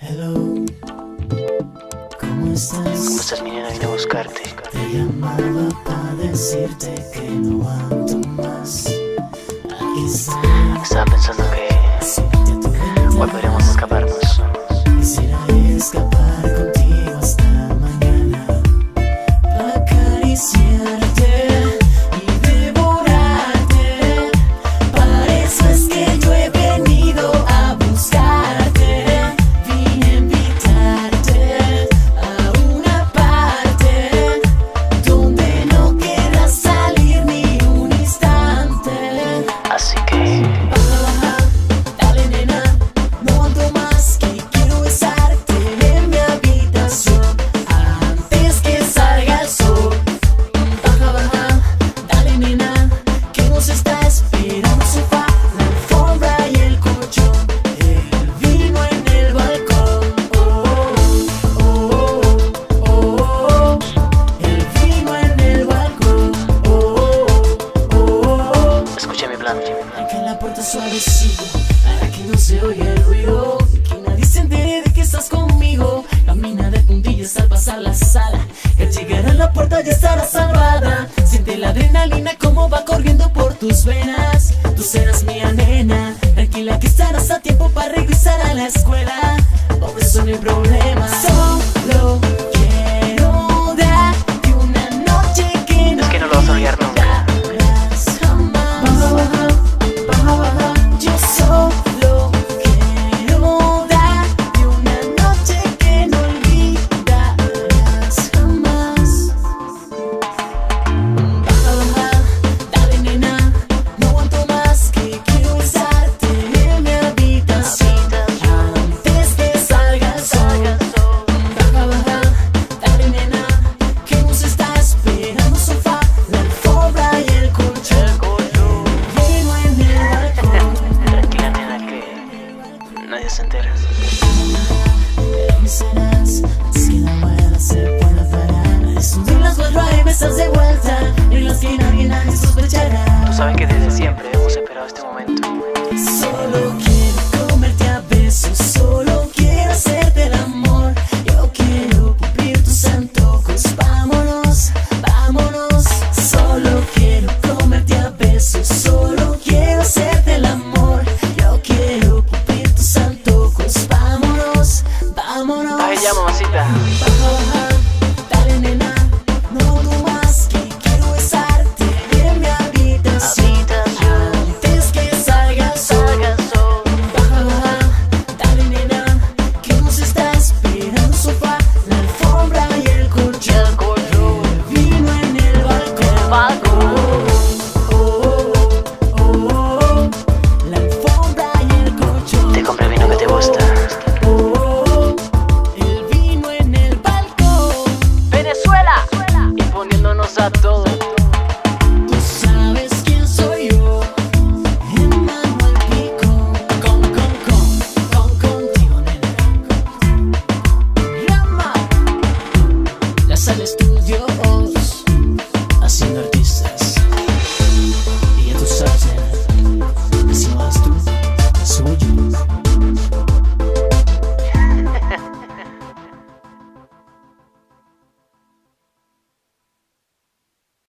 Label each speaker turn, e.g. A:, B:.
A: Hello, ¿cómo estás?
B: ¿Cómo estás, mi nena? Vine a buscarte.
A: Te llamaba para decirte que no aguanto más. Aquí estoy.
B: Estaba pensando que hoy podríamos escaparnos.
A: Quisiera escapar contigo hasta mañana, para acariciarte y devorarte. Para eso es que yo he venido a buscarte. Vine a invitarte a una parte donde no quieras salir ni un instante.
B: Así que
A: Baja, dale nena, no aguanto más, que quiero besarte en mi habitación antes que salga el sol. Baja, dale nena, que nos está esperando el sofá, la alfombra y el colchón, el vino en el balcón. El vino en el balcón.
B: escucha mi plan.
A: Marca la puerta suavecito para que no se oiga el ruido, que nadie se entere de que estás conmigo. Camina de puntillas al pasar la sala, que al llegar a la puerta ya estarás salvada. Siente la adrenalina como va corriendo por tus venas. Tú serás mía, nena, tranquila que estarás a tiempo para regresar a la escuela. Por eso no hay problema. Solo quiero darte una noche que no
B: Es que no lo vas a olvidar nunca.
A: yo solo quiero darte una noche que no olvidarás jamás. Baja, dale nena, no aguanto más, que quiero besarte en mi habitación antes que salga el sol. Baja, dale nena, que nos está esperando el sofá, la alfombra y el colchón.
B: Tranquila, nena, que nadie se entera.
A: Pero me serás antes que la muela se pueda parar. Subir las 4 y besas de vuelta en las que nadie sospechará.
B: Tú sabes que desde siempre hemos esperado este momento.
A: Solo